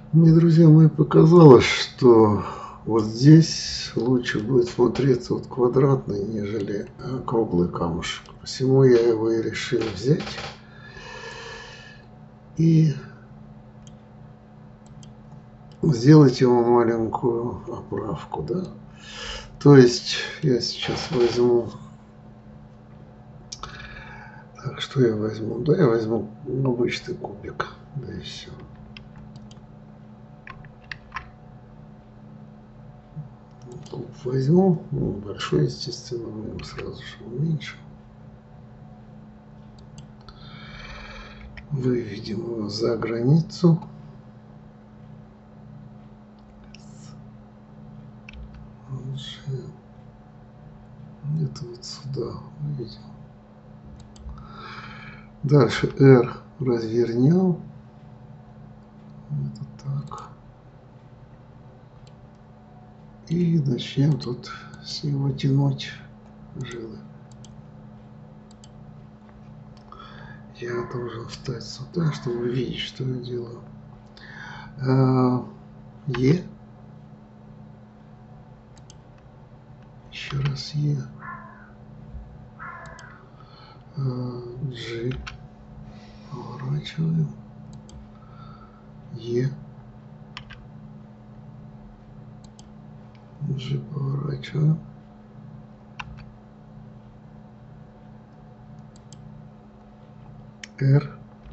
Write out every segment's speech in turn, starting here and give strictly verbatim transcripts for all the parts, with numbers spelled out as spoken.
Мне, друзья мои, показалось, что вот здесь лучше будет смотреться вот квадратный, нежели круглый камушек. Посему я его и решил взять и сделать ему маленькую оправку, да. То есть я сейчас возьму, так, что я возьму? Да, я возьму обычный кубик, да и все. Куб возьму, ну, большой, естественно, мы его сразу же уменьшим. Выведем его за границу. Где-то вот сюда выведем. Дальше R развернем. Это так. И начнем тут с него тянуть жилы. Я должен встать сюда, чтобы видеть, что я делаю. А, Е. Еще раз Е. G. Поворачиваем. Е. G поворачиваем. R.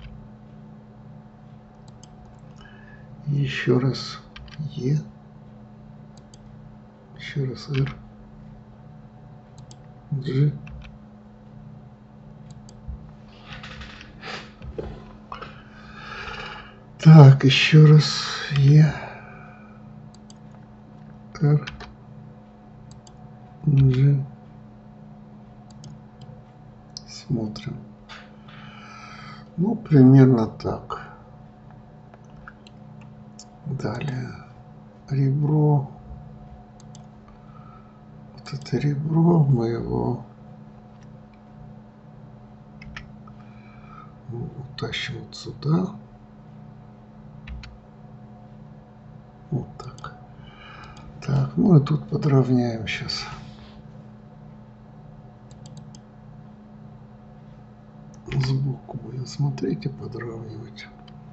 Еще раз Е. Еще раз R. G. Так, еще раз Е. R. G. Смотрим. Ну, примерно так. Далее ребро. Вот это ребро, мы его утащим вот сюда. Вот так. Так, ну и тут подровняем сейчас. Сбоку будем смотреть и подравнивать.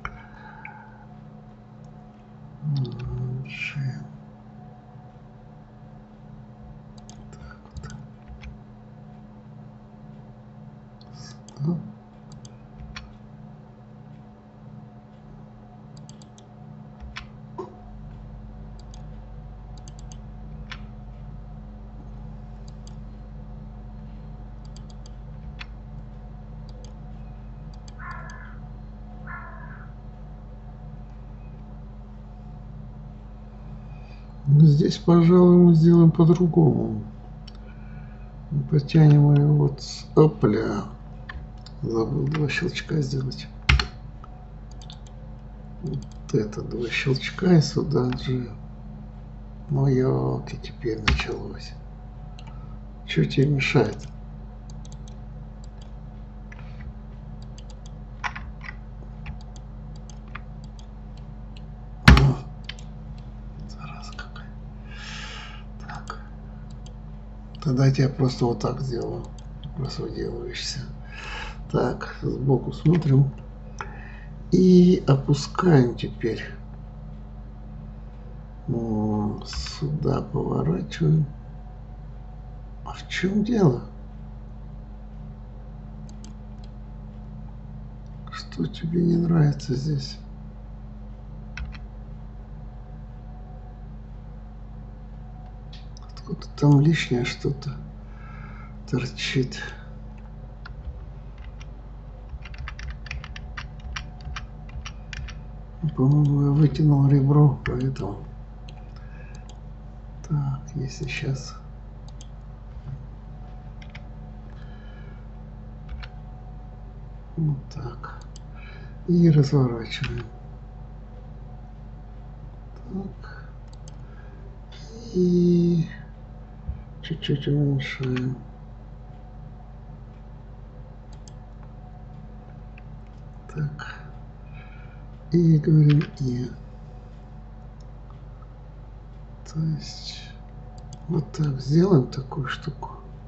G. Так вот. Сюда. Здесь, пожалуй, мы сделаем по-другому. Потянем ее вот с опля. Забыл два щелчка сделать. Вот это два щелчка и сюда же. Ну, елки, теперь началось. Что тебе мешает? Тогда я тебя просто вот так сделаю. Просто выделываешься. Так, сбоку смотрим. И опускаем теперь. Сюда поворачиваем. А в чем дело? Что тебе не нравится здесь? Откуда там лишнее что-то торчит? По-моему, я вытянул ребро, поэтому. Так, если сейчас. Вот так. И разворачиваем. Так. И чуть-чуть уменьшаем. Так. И говорим «и». То есть вот так сделаем такую штуку.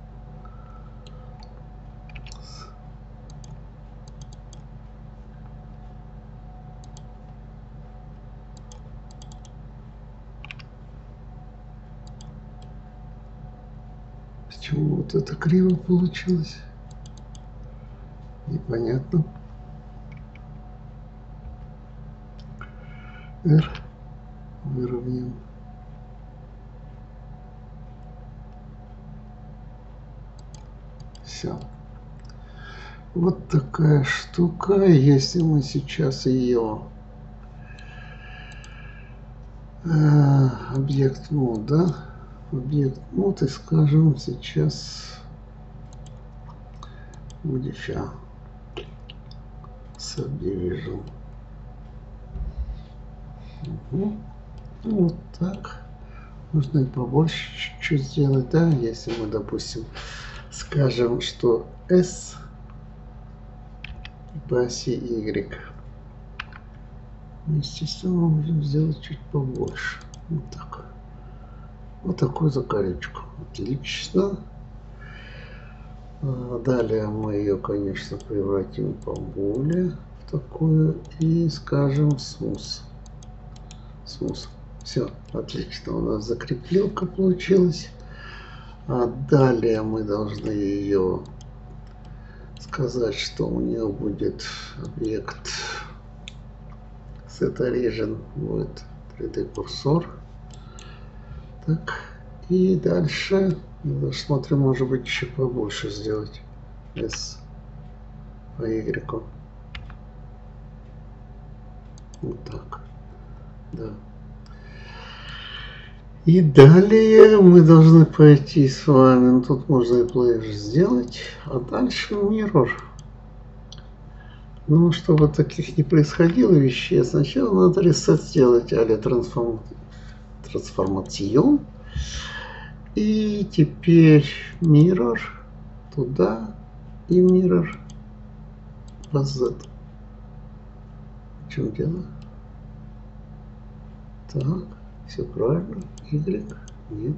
Почему вот это криво получилось? Непонятно. R выровняем. Все. Вот такая штука. Если мы сейчас ее э, объект мод, да? Объект мод и скажем сейчас modify subdivision. Угу. Вот так. Можно и побольше чуть-чуть сделать, да? Если мы, допустим, скажем, что S по оси Y. Естественно, мы можем сделать чуть побольше. Вот так. Вот такую закорючку. Отлично. Далее мы ее, конечно, превратим поболее в такую и скажем smooth. Smooth. Все, отлично. У нас закреплилка получилась. А далее мы должны ее сказать, что у нее будет объект setOrigin, будет три дэ курсор. Так, и дальше смотрим, может быть, еще побольше сделать. S по Y. Вот так. Да. И далее мы должны пойти с вами. Ну, тут можно и плеер сделать. А дальше mirror. Ну, чтобы таких не происходило вещей, сначала надо ресет сделать, а-ля трансформ... трансформацион. И теперь mirror туда и mirror по Z. В чем дело? Так, все правильно. Y? Нет.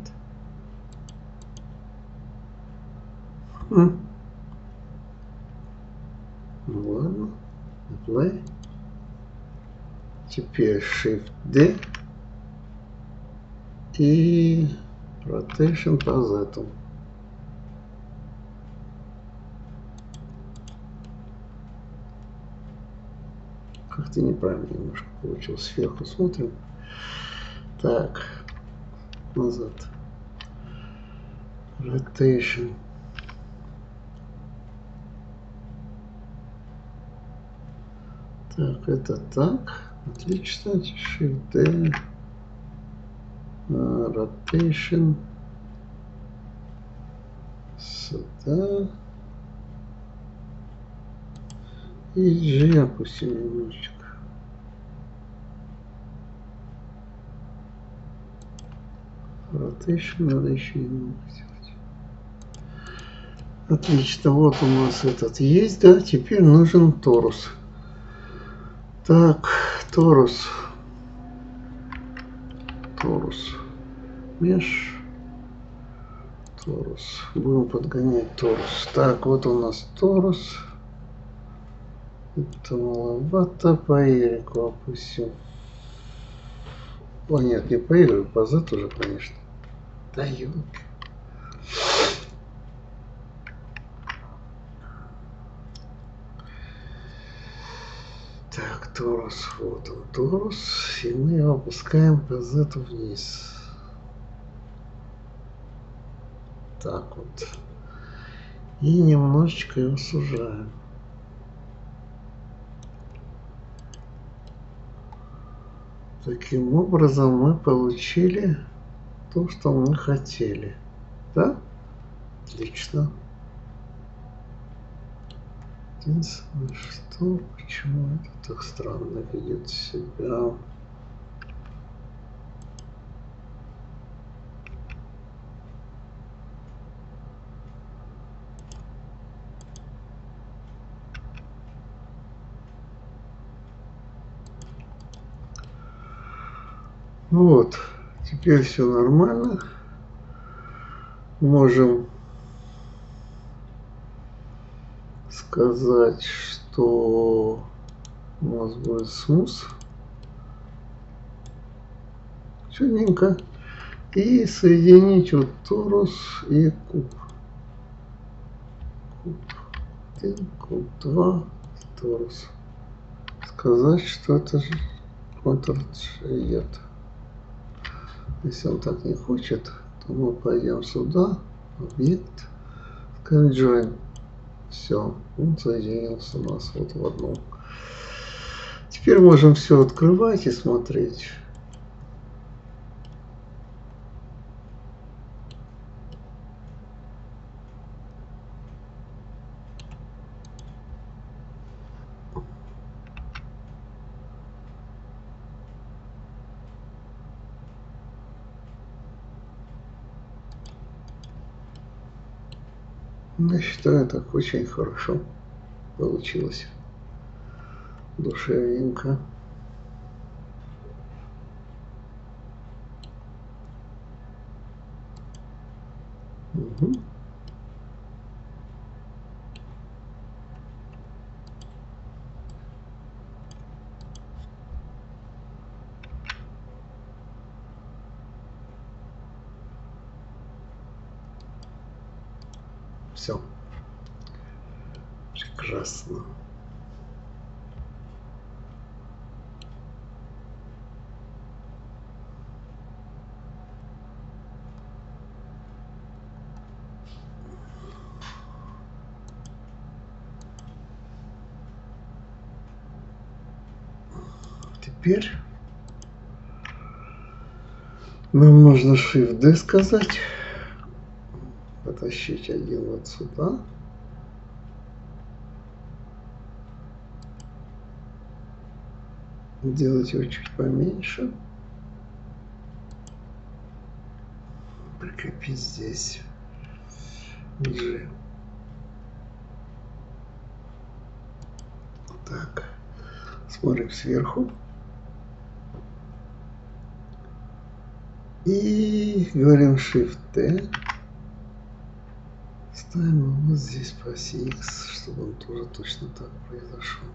Хм. Ну ладно. Apply. Теперь Shift-D. И rotation по Z. Как-то неправильно немножко получилось. Сверху смотрим. Так. Назад. Rotation. Так, это так. Отлично. Shift-D. Rotation. Сюда. И G опустим немножечко. Rotation надо еще немного сделать. Отлично. Вот у нас этот есть, да. Теперь нужен торус. Так, торус. Торус. Меж. Торус. Будем подгонять торус. Так, вот у нас торус. Это маловато. По Y опустим. О, нет, не по Y, по Z уже, конечно. Да, ёлки. Так, торус. Вот он, торус. И мы его опускаем по Z вниз. Так вот. И немножечко его сужаем. Таким образом мы получили то, что мы хотели. Да? Отлично. Единственное, что, почему это так странно ведет себя. Вот, Теперь все нормально. Можем сказать, что у нас будет смус. Чудненько. И соединить вот торус и куб. Куб один, куб два, торус. Сказать, что это же контр-чейд. Если он так не хочет, то мы пойдем сюда, объект, скажем join. Все, он соединился у нас вот в одном. Теперь можем все открывать и смотреть. Я считаю, так очень хорошо получилось. Душевненько. Угу. Все. Прекрасно. Теперь нам нужно Shift-D сказать. Потащить один вот сюда. Делать его чуть поменьше. Прикрепить здесь G. Так. Смотрим сверху. И говорим Shift-T. Ставим его вот здесь по оси X, чтобы он тоже точно так произошел.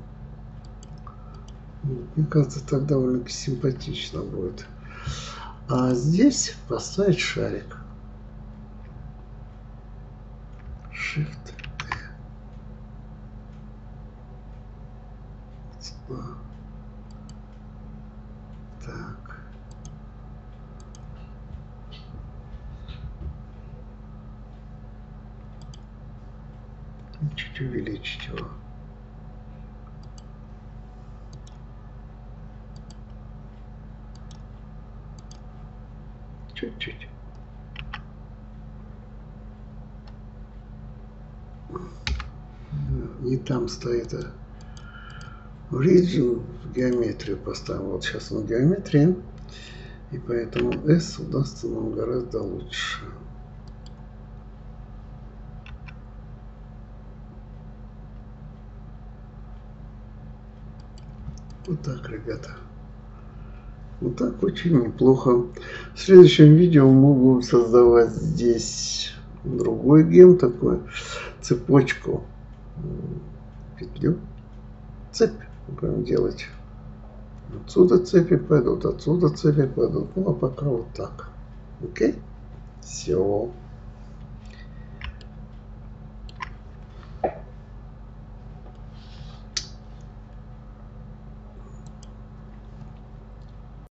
Мне кажется, так довольно симпатично будет. А здесь поставить шарик. Shift-T. Так. Чуть увеличить его. Чуть-чуть. И там стоит origin, в геометрию поставим. Вот сейчас на геометрии. И поэтому S удастся нам гораздо лучше. Вот так, ребята. Вот так очень неплохо. В следующем видео мы будем создавать здесь другой гем, такой цепочку, петлю, цепь будем делать. Отсюда цепи пойдут, отсюда цепи пойдут. Ну а пока вот так. Окей? Все.